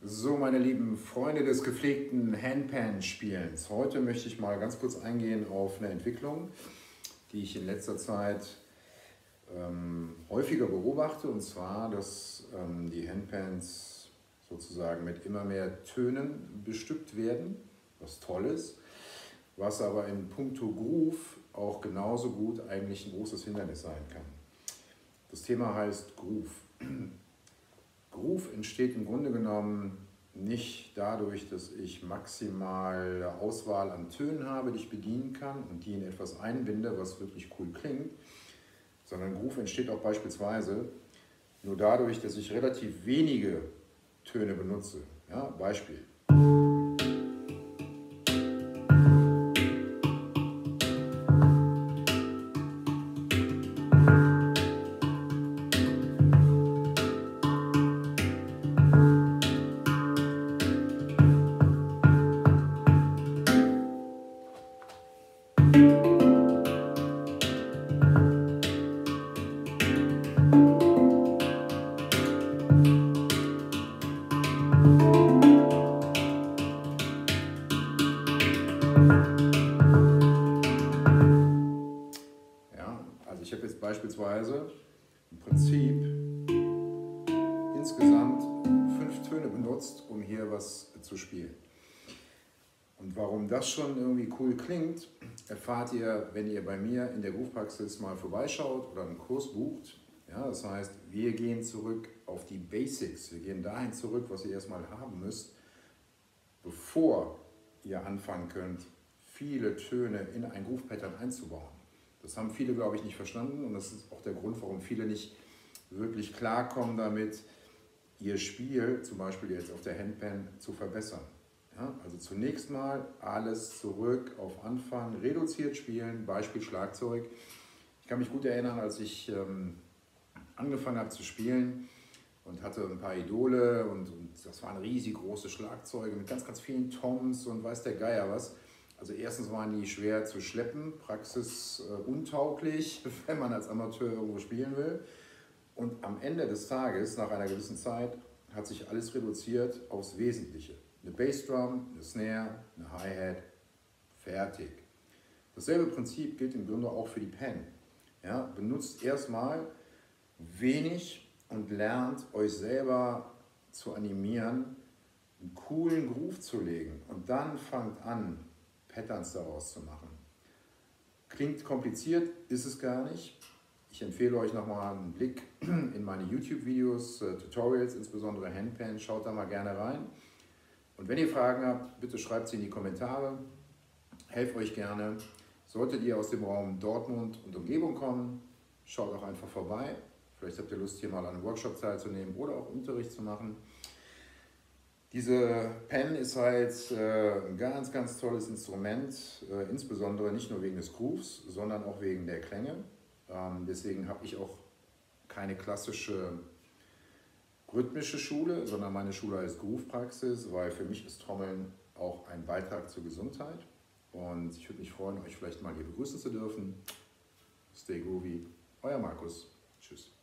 So, meine lieben Freunde des gepflegten Handpan-Spielens. Heute möchte ich mal ganz kurz eingehen auf eine Entwicklung, die ich in letzter Zeit häufiger beobachte, und zwar, dass die Handpans sozusagen mit immer mehr Tönen bestückt werden, was toll ist, was aber in puncto Groove auch genauso gut eigentlich ein großes Hindernis sein kann. Das Thema heißt Groove. Groove entsteht im Grunde genommen nicht dadurch, dass ich maximale Auswahl an Tönen habe, die ich bedienen kann und die in etwas einbinde, was wirklich cool klingt, sondern Groove entsteht auch beispielsweise nur dadurch, dass ich relativ wenige Töne benutze. Ja, Beispiel. Also ich habe jetzt beispielsweise im Prinzip insgesamt 5 Töne benutzt, um hier was zu spielen. Und warum das schon irgendwie cool klingt, erfahrt ihr, wenn ihr bei mir in der Groove-Praxis mal vorbeischaut oder einen Kurs bucht. Ja, das heißt, wir gehen zurück auf die Basics. Wir gehen dahin zurück, was ihr erstmal haben müsst, bevor ihr anfangen könnt, viele Töne in ein Groove-Pattern einzubauen. Das haben viele, glaube ich, nicht verstanden, und das ist auch der Grund, warum viele nicht wirklich klarkommen damit, ihr Spiel, zum Beispiel jetzt auf der Handpan, zu verbessern. Ja, also zunächst mal alles zurück auf Anfang, reduziert spielen, Beispiel Schlagzeug. Ich kann mich gut erinnern, als ich angefangen habe zu spielen und hatte ein paar Idole, und das waren riesig große Schlagzeuge mit ganz, ganz vielen Toms und weiß der Geier was. Also erstens waren die schwer zu schleppen, praxisuntauglich, wenn man als Amateur irgendwo spielen will. Und am Ende des Tages, nach einer gewissen Zeit, hat sich alles reduziert aufs Wesentliche. Eine Bassdrum, eine Snare, eine Hi-Hat, fertig. Dasselbe Prinzip gilt im Grunde auch für die Pan. Ja, benutzt erstmal wenig und lernt euch selber zu animieren, einen coolen Groove zu legen, und dann fangt an, Patterns daraus zu machen. Klingt kompliziert, ist es gar nicht. Ich empfehle euch nochmal einen Blick in meine YouTube-Videos, Tutorials, insbesondere Handpan, schaut da mal gerne rein. Und wenn ihr Fragen habt, bitte schreibt sie in die Kommentare, helfe euch gerne. Solltet ihr aus dem Raum Dortmund und Umgebung kommen, schaut auch einfach vorbei. Vielleicht habt ihr Lust, hier mal an einem Workshop teilzunehmen oder auch Unterricht zu machen. Diese Pen ist halt ein ganz, ganz tolles Instrument, insbesondere nicht nur wegen des Grooves, sondern auch wegen der Klänge. Deswegen habe ich auch keine klassische rhythmische Schule, sondern meine Schule heißt Groove-Praxis, weil für mich ist Trommeln auch ein Beitrag zur Gesundheit. Und ich würde mich freuen, euch vielleicht mal hier begrüßen zu dürfen. Stay groovy, euer Markus. Tschüss.